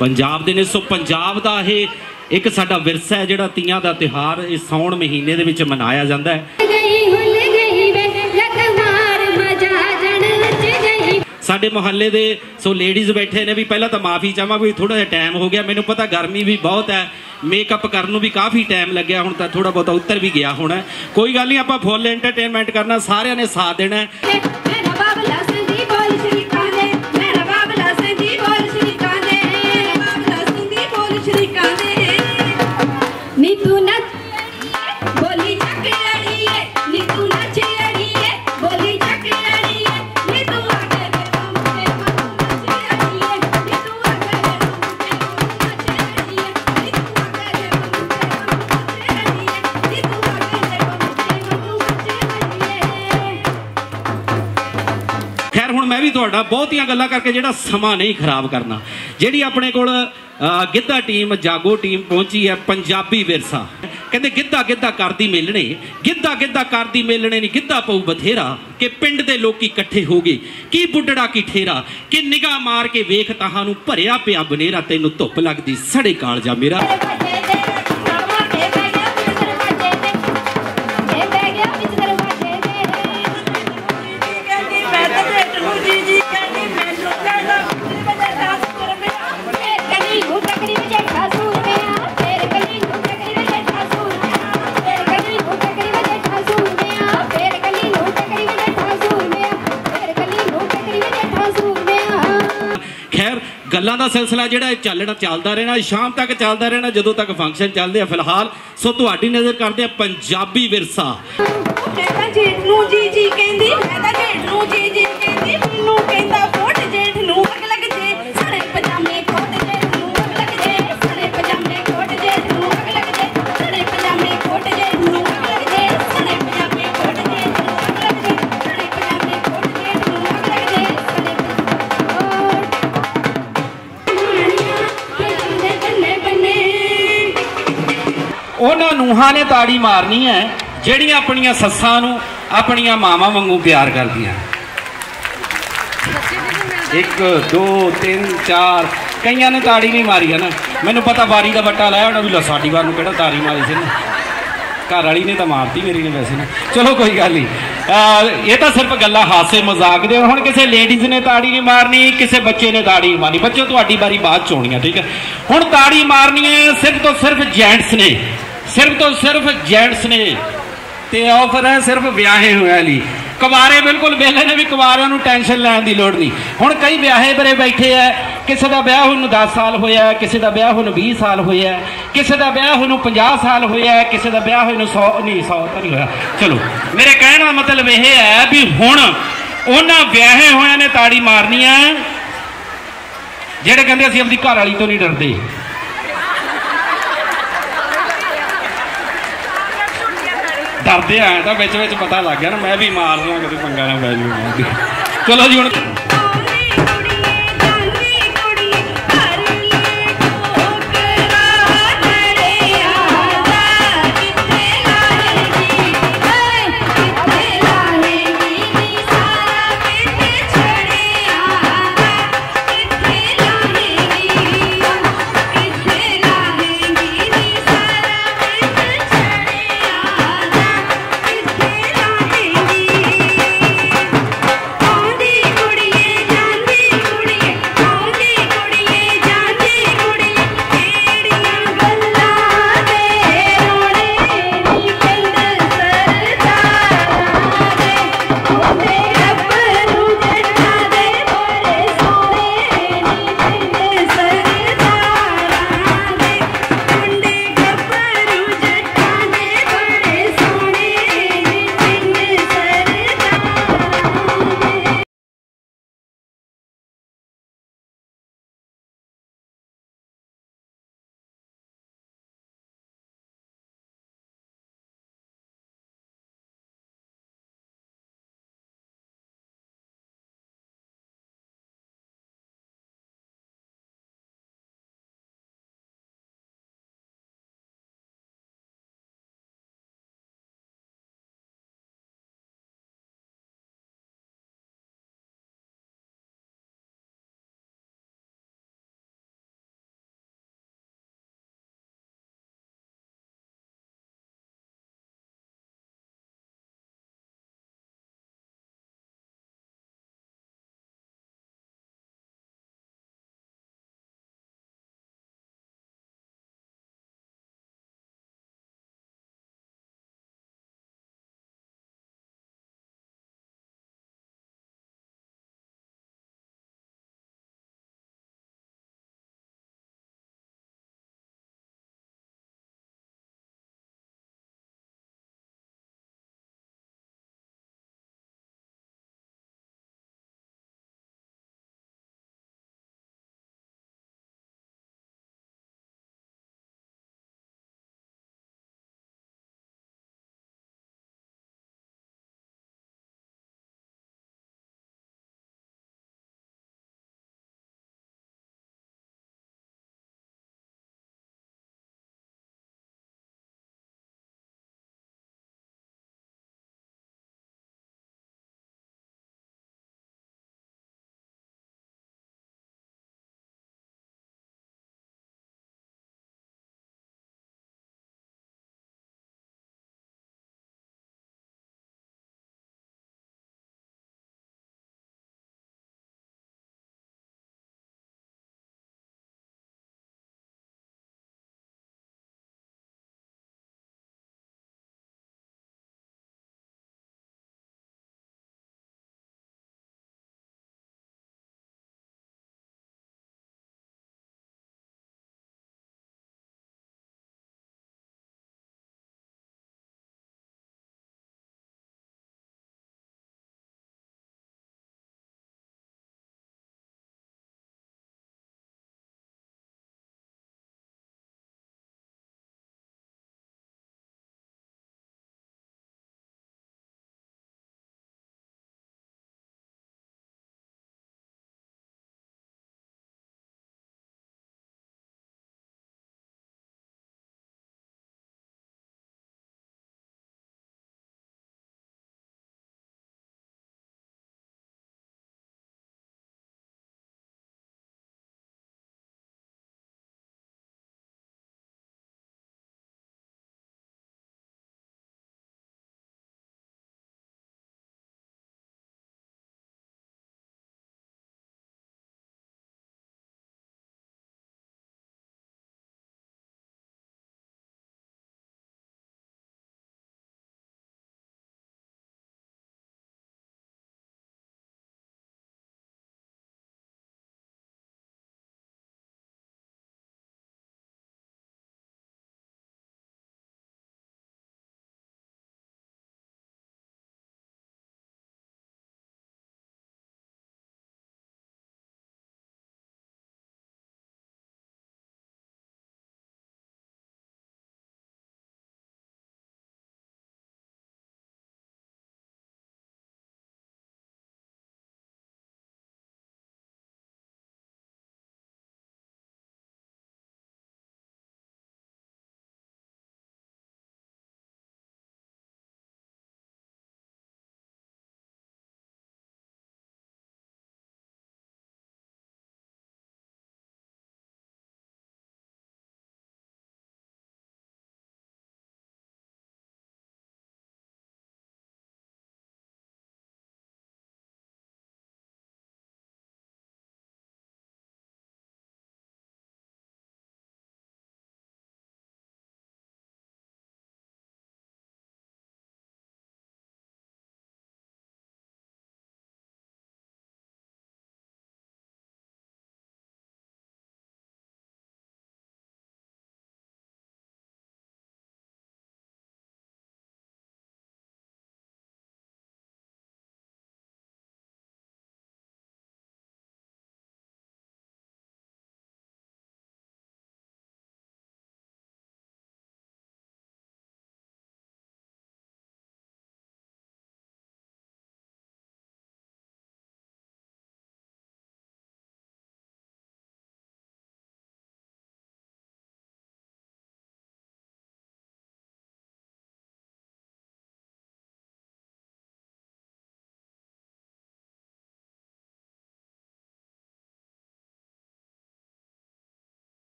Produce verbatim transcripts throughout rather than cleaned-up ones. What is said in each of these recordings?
पंजाब दे ने। सो पंजाब दा ये एक साडा विरसा है जिहड़ा तीयां दा तिहार इस साउण महीने दे विच मनाया जांदा है। साडे मुहल्ले दे सो लेडीज़ बैठे ने भी पहला तो माफ़ी चाहवा भी थोड़ा जिहा टाइम हो गया, मैनूं पता गर्मी भी बहुत है, मेकअप करन भी काफ़ी टाइम लग्या, हुण तां थोड़ा बहुत उत्तर भी गया होना। कोई गल नहीं, आपां फुल एंटरटेनमेंट करना, सारिਆਂ ने साथ देना है। मैं भी थोड़ा बहुतियां गल्लां करके जिहड़ा समा नहीं खराब करना। जिहड़ी अपने कोल गिद्धा टीम जागो टीम पहुंची है, पंजाबी विरसा कहते गिद्धा गिद्धा करदी मेलने, गिद्धा गिद्धा करदी मेलने नहीं गिद्धा पऊ बथेरा, कि पिंड दे लोकी इकट्ठे हो गए की बुढ़ड़ा की ठेरा, कि निगाह मार के वेख ताहानू भरिया पिया बनेरा, तैनू धुप लगदी सड़े कालजा मेरा। गल्लां दा सिलसिला जिहड़ा चलना चलदा रहना, शाम तक चलदा रहना, जदों तक फंक्शन चलदे आ। फिलहाल सो तुहाडी नज़र करदे आ पंजाबी विरसा। उन्हां नूहां ने ताड़ी मारनी है जिहड़ियां अपनियां सस्सां नूं अपनियां मावां वांगू प्यार करदियां। एक दो तीन चार कईयां ने ताड़ी नहीं मारी है ना, मैनूं पता वारी का बट्टा लाया होना भी लो साडी वार नूं किहड़ा ताड़ी मारी सी ना, घर वाली ने तो मारती मेरी ने वैसे ना। चलो कोई गल नहीं, ये तो सिर्फ गल्लां हासे मजाक दे। हुण किसी लेडीज़ ने ताड़ी नहीं मारनी, किसी बच्चे ने ताड़ी नहीं मारनी। बच्चों तुहाडी बारी बाद च होनी है, ठीक है। हुण ताड़ी मारनी है सिर्फ तो सिर्फ जेंट्स ने, सिर्फ तो सिर्फ जेंट्स ने, ते ऑफर है सिर्फ ब्याहे हुए ली। कुवारे बिल्कुल वेले ने भी कुवारियां नूं टेंशन लैण दी लोड़ नहीं। हुण कई ब्याहे बरे बैठे है, किसी का ब्याह हुण दस साल होया, किसी का ब्याह हुण बीस साल होया, किसी का ब्याह हुण पचास साल होया, किसी का ब्याह हुण सौ नहीं सौ तो नहीं होया। चलो मेरे कहने का मतलब यह है भी हुण उन्हां ब्याहे होया ने ताड़ी मारनी है जिहड़े कहंदे असीं अपनी घर वाली तो नहीं डरदे। डरते आए तो बिच बिच पता लग गया ना, मैं भी मार दूँ कभी पंगा ना पै जाऊँ। चलो जी हुण कुड़िए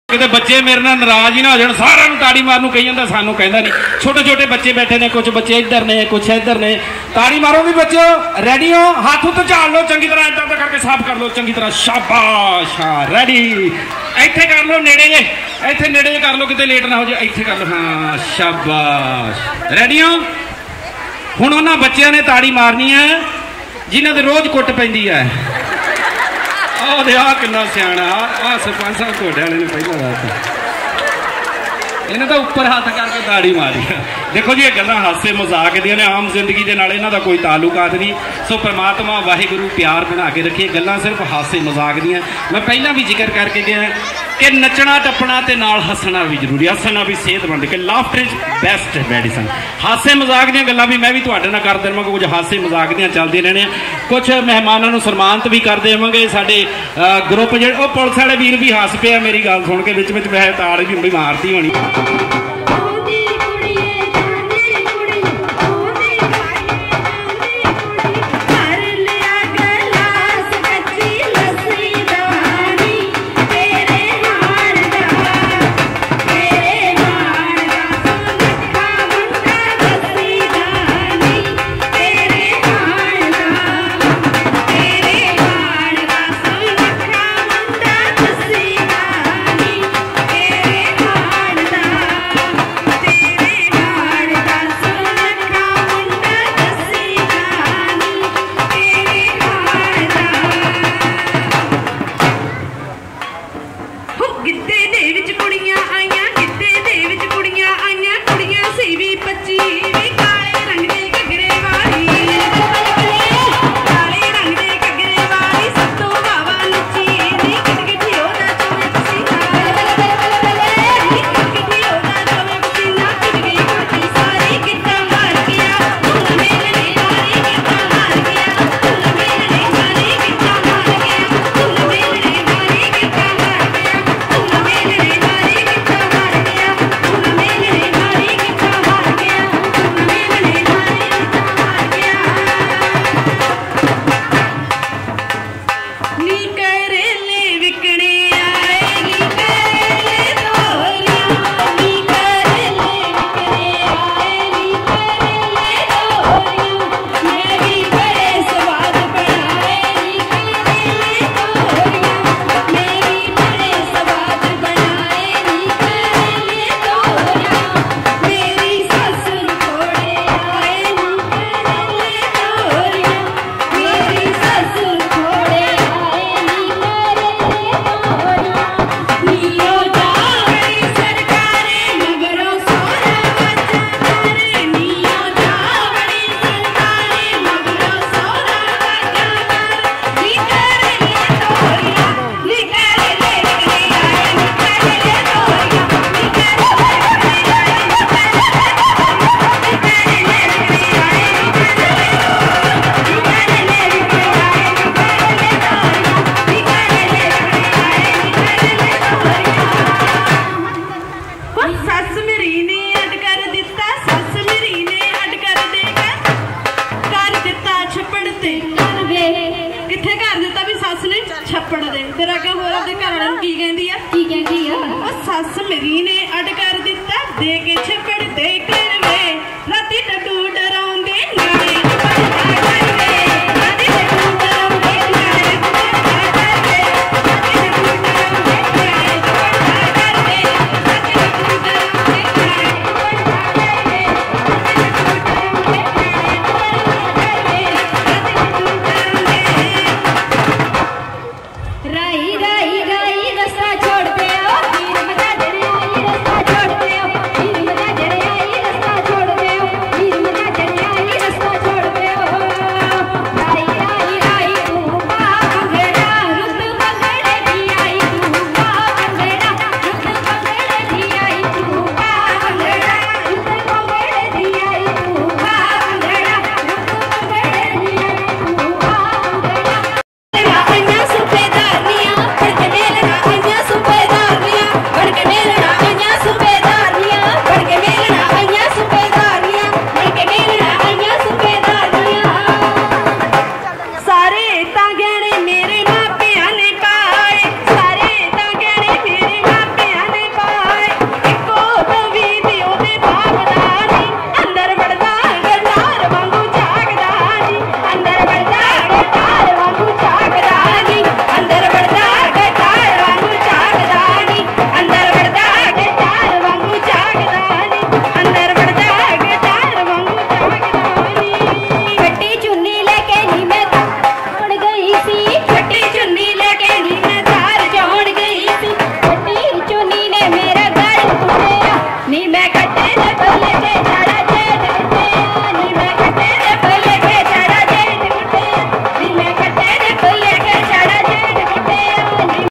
किते बच्चे मेरे नाल नाराज ही ना हो जाए, सारा ताड़ी मारन कही जाता, सानू कहता नहीं। छोटे छोटे बच्चे बैठे ने, कुछ बच्चे इधर ने कुछ इधर ने। ताड़ी मारो भी बच्चो, रेडी हो? हाथ उत्ते झाड़ लो चंगी तरह, इधर करके साफ कर लो चंगी तरह। शाबाश, हाँ रेडी। इत्थे कर लो नेड़े जे, इत्थे नेड़े जे कर लो, किते लेट ना हो जाए। इत्थे कर लो, हाँ शाबाश। रेडी हो? हुण उन्हां बच्चिआं ने ताड़ी मारनी है जिन्हां दे रोज कुट पैंदी है। आ किन्ना सियाणा, आ सरपंच साहब ਤੁਹਾਡੇ वाले ने पहला दस इन्हें तो उपर हाथ करके ताड़ी मारी। देखो जी, ये गल्लां हासे मजाक दियां ने, आम जिंदगी के नाल इन्हां दा कोई ताल्लुकात नहीं। सो परमात्मा वाहिगुरु प्यार बना के रखिए, गल्लां सिर्फ हासे मजाक दियां। मैं पहला भी जिक्र करके गया कि नचना टप्पना ते नाल हसना भी जरूरी, हसना भी सेहतमंद, कि लाफ्टर इज बेस्ट मेडिसन। हासे मजाक दियां गल्लां भी मैं भी तुहाडे नाल कर देवांगा, कुछ हासे मजाक दियां चलदे रहने। कुछ मेहमानां नूं सन्मानित भी कर देवांगे। साडे ग्रुप जिहड़े ओ पुलिस वाले वीर भी हस पिया मेरी गल सुन के, विच विच वैसे ताड़ भी मारती होनी। छप्पड़ दे तेरा क्या हो रहा घर वाले की कहती है की कहती है सस मेरी ने अड कर दिता दे के छप्पड़ दे कर वे